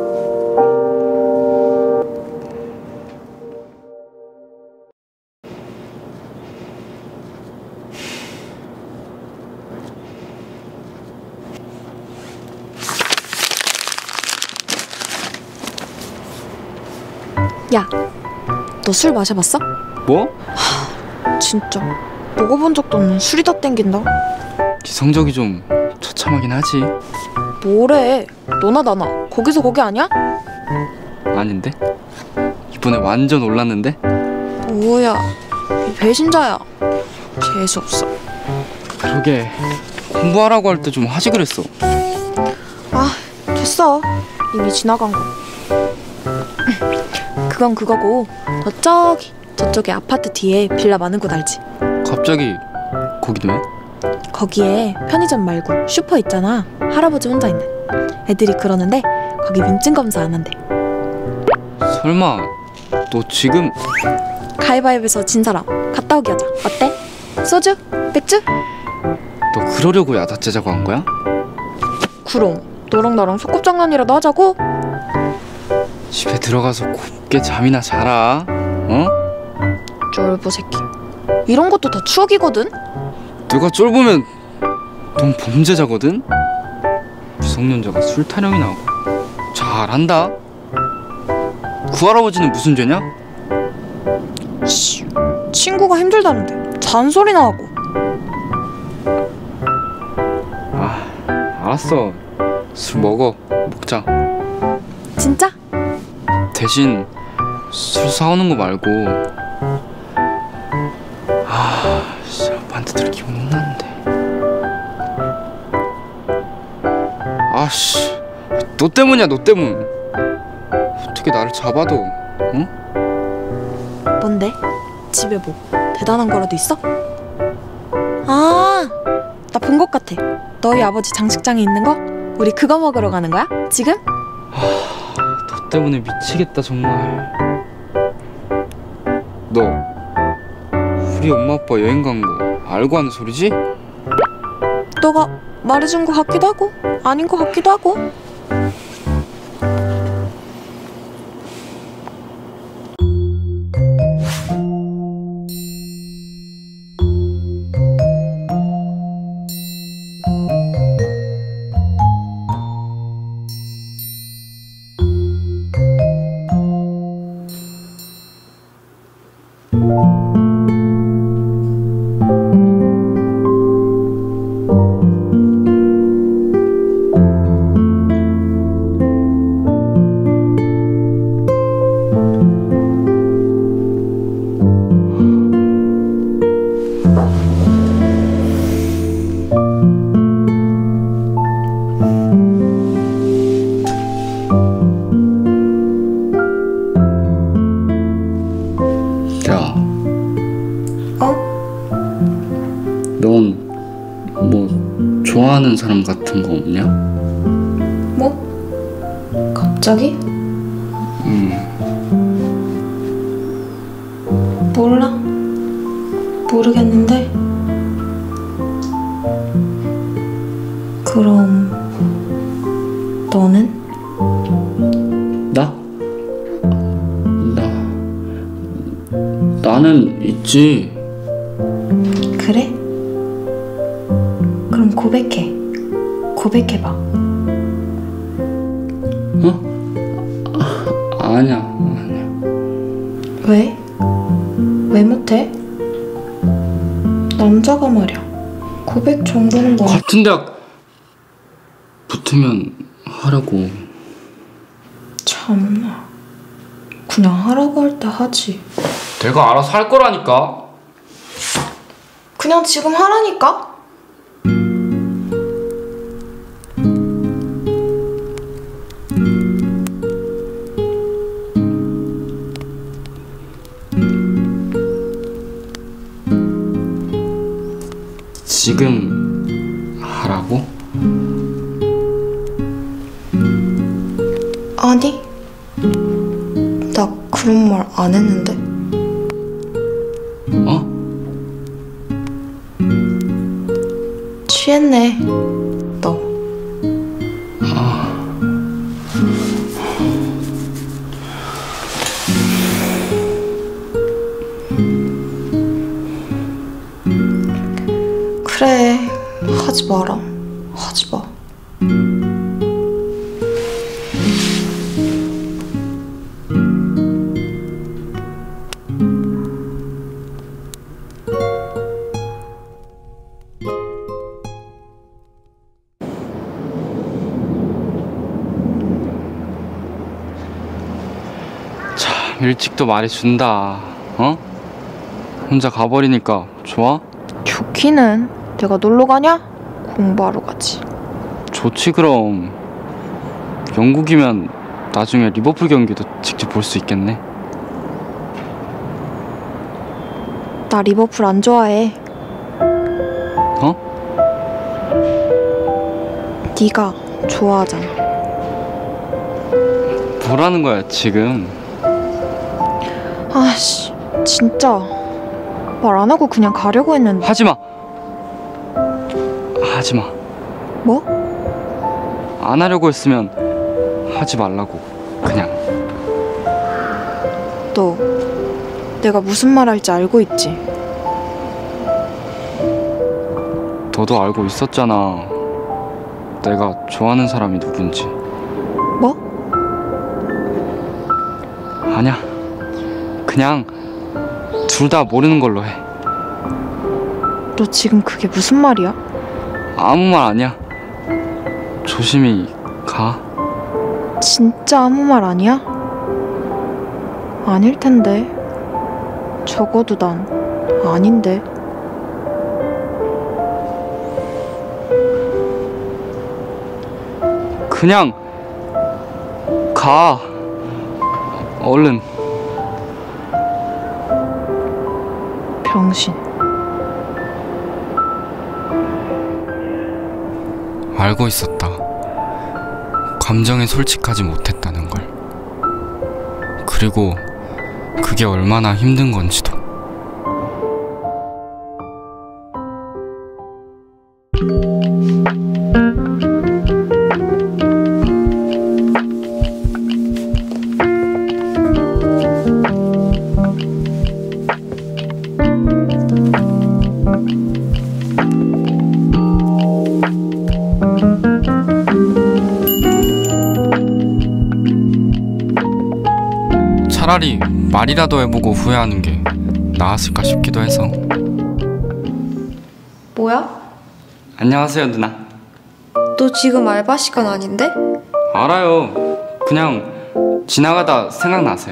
야, 너 술 마셔봤어? 뭐? 진짜 먹어본 적도 없는 술이 더 땡긴다. 네 성적이 좀 처참하긴 하지. 뭐래? 너나 나나 거기서 거기 아니야? 아닌데? 이번에 완전 올랐는데? 뭐야, 이 배신자야. 재수없어. 그러게, 공부하라고 할 때 좀 하지 그랬어. 아, 됐어. 이미 지나간 거. 그건 그거고, 너 저쪽에 아파트 뒤에 빌라 많은 곳 알지? 갑자기 거기도 왜? 거기에 편의점 말고 슈퍼 있잖아. 할아버지 혼자 있는. 애들이 그러는데 거기 민증 검사 안 한대. 설마 너 지금 가위바위보에서 진 사람 갔다 오기 하자. 어때? 소주? 맥주? 너 그러려고 야자 짜자고 한 거야? 그럼 너랑 나랑 소꿉장난이라도 하자고? 집에 들어가서 곱게 잠이나 자라. 어? 쫄보 새끼. 이런 것도 다 추억이거든? 누가 쫄보면 넌 범죄자거든? 미성년자가 술 타령이나 하고. 잘한다. 그 할아버지는 무슨 죄냐? 씨, 친구가 힘들다는데 잔소리나 하고. 아, 알았어. 술 먹자. 진짜? 대신 술 사오는 거 말고. 아, 씨, 아빠한테 들을 기분 혼나는데. 아씨, 너 때문이야, 너 때문. 어떻게 나를 잡아도, 응? 뭔데? 집에 뭐 대단한 거라도 있어? 아, 나 본 것 같아. 너희 아버지 장식장에 있는 거? 우리 그거 먹으러 가는 거야? 지금? 너 때문에 미치겠다 정말. 너 우리 엄마 아빠 여행 간 거 알고 하는 소리지? 너가 말해준 거 같기도 하고 아닌 거 같기도 하고. 넌 뭐 좋아하는 사람 같은 거 없냐? 뭐? 갑자기? 몰라. 모르겠는데. 그럼 너는? 나는 있지. 그래? 그럼 고백해. 고백해봐. 아니야. 왜? 왜 못해? 남자가 말이야. 고백 정도는 뭐. 같은 대학 붙으면 하라고. 참나. 그냥 하라고 할 때 하지. 내가 알아서 할 거라니까. 그냥 지금 하라니까? 지금 하라고? 아니, 나 그런 말 안 했는데. 어? 취했네, 너. 그래, 하지 마라. 하지 마. 참 일찍도 말해준다. 어? 혼자 가버리니까 좋아? 좋기는. 내가 놀러 가냐? 공부하러 가지. 좋지 그럼. 영국이면 나중에 리버풀 경기도 직접 볼 수 있겠네. 나 리버풀 안 좋아해. 어? 네가 좋아하잖아. 뭐라는 거야 지금? 아씨, 진짜 말 안 하고 그냥 가려고 했는데. 하지마. 하지마. 뭐? 안 하려고 했으면 하지 말라고. 그냥. 너 내가 무슨 말 할지 알고 있지? 너도 알고 있었잖아. 내가 좋아하는 사람이 누군지. 뭐? 아니야. 그냥 둘 다 모르는 걸로 해. 너 지금 그게 무슨 말이야? 아무 말 아니야. 조심히 가. 진짜 아무 말 아니야? 아닐 텐데. 적어도 난 아닌데. 그냥 가. 얼른. 병신. 알고 있었다. 감정에 솔직하지 못했다는 걸. 그리고 그게 얼마나 힘든 건지도. 차라리 말이라도 해보고 후회하는 게 나았을까 싶기도 해서. 뭐야? 안녕하세요 누나. 너 지금 알바 시간 아닌데? 알아요. 그냥 지나가다 생각나세요.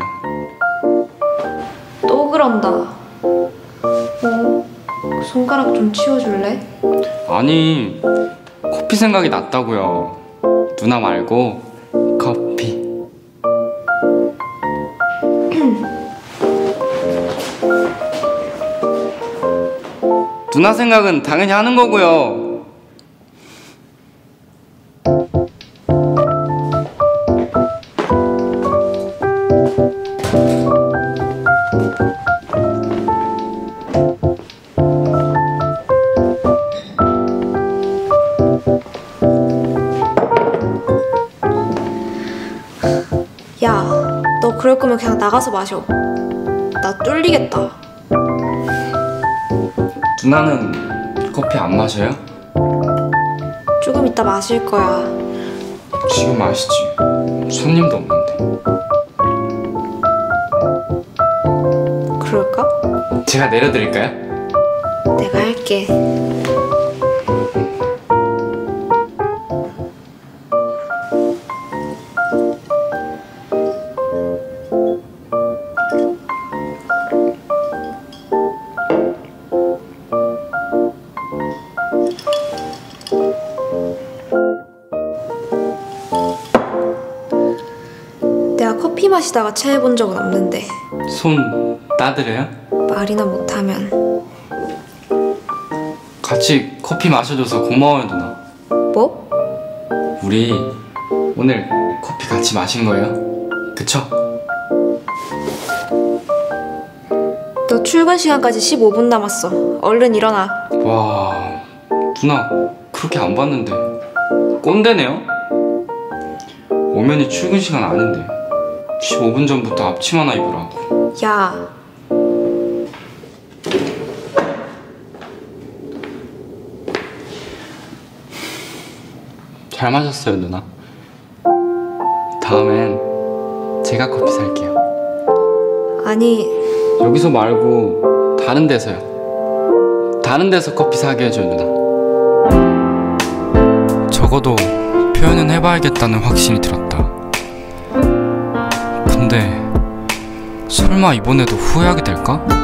또 그런다. 손가락 좀 치워줄래? 아니 커피 생각이 났다고요. 누나 말고 커피. 누나 생각은 당연히 하는 거고요. 야, 너 그럴 거면 그냥 나가서 마셔. 나 쫄리겠다. 누나는 커피 안 마셔요? 조금 이따 마실 거야. 지금 마시지. 손님도 없는데. 그럴까? 제가 내려드릴까요? 내가 할게. 내가 커피 마시다가 체해본 적은 없는데 손 따드려요? 말이나 못하면. 같이 커피 마셔줘서 고마워요, 누나. 뭐? 우리 오늘 커피 같이 마신 거예요? 그쵸? 너 출근 시간까지 15분 남았어. 얼른 일어나. 와, 누나 그렇게 안 봤는데 꼰대네요? 오면이 출근 시간 아닌데 15분 전부터 앞치마 하나 입으라고. 야, 잘 마셨어요, 누나. 다음엔 제가 커피 살게요. 아니 여기서 말고 다른 데서요. 다른 데서 커피 사게 해줘요, 누나. 적어도 표현은 해봐야겠다는 확신이 들었다. 근데 설마 이번에도 후회하게 될까?